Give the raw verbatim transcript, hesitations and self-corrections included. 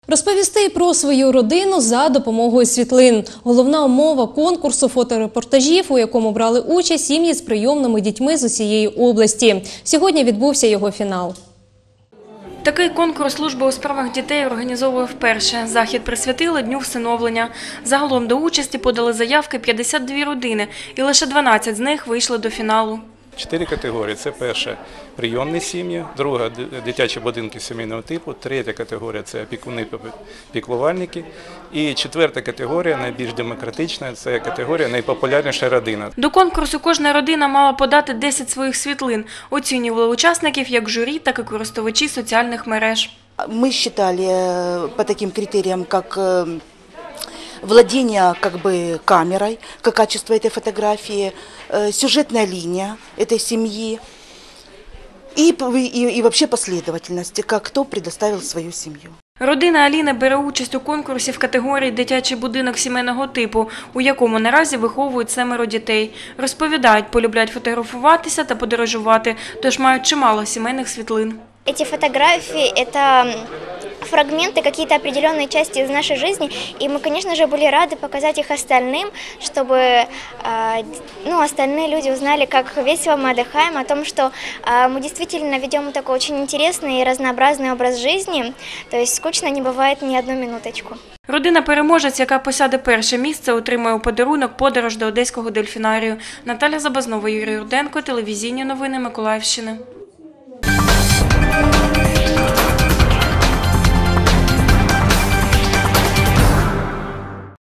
Розповісти про свою родину за допомогою світлин. Головна умова конкурсу фоторепортажів, у якому брали участь сім'ї з прийомними дітьми з усієї області. Сьогодні відбувся його фінал. Такий конкурс служба у справах дітей організовує вперше. Захід присвятили Дню всиновлення. Загалом до участі подали заявки п'ятдесят дві родини, і лише дванадцять з них вийшли до фіналу. Чотири категорії. Це перша – прийомні сім'ї, друга – дитячі будинки сімейного типу, третя категорія – це опікуни-піклувальники, і четверта категорія, найбільш демократична, це категорія найпопулярніша родина. До конкурсу кожна родина мала подати десять своїх світлин. Оцінювали учасників як журі, так і користувачі соціальних мереж. Ми вважали по таким критеріям, як владение как бы камерой, как качество этой фотографии, сюжетная линия этой семьи и, и, и вообще последовательность, как кто предоставил свою семью. Родина Аліни бере участь у конкурсі в категорії «Дитячий будинок сімейного типу», у якому наразі виховують семеро дітей. Розповідають, полюбляють фотографуватися та подорожувати, тож мають чимало сімейних світлин. Эти фотографии – это фрагменты, какие-то определенные части из нашей жизни, и мы, конечно же, были рады показать их остальным, чтобы ну, остальные люди узнали, как весело мы отдыхаем, о том, что мы действительно ведем такой очень интересный и разнообразный образ жизни, то есть скучно не бывает ни одну минуточку. Родина-переможець, яка посяде перше місце, отримає у подарунок подорож до Одеського дельфінарію. Наталя Забазнова, Юрій Руденко, телевізійні новини Миколаївщини.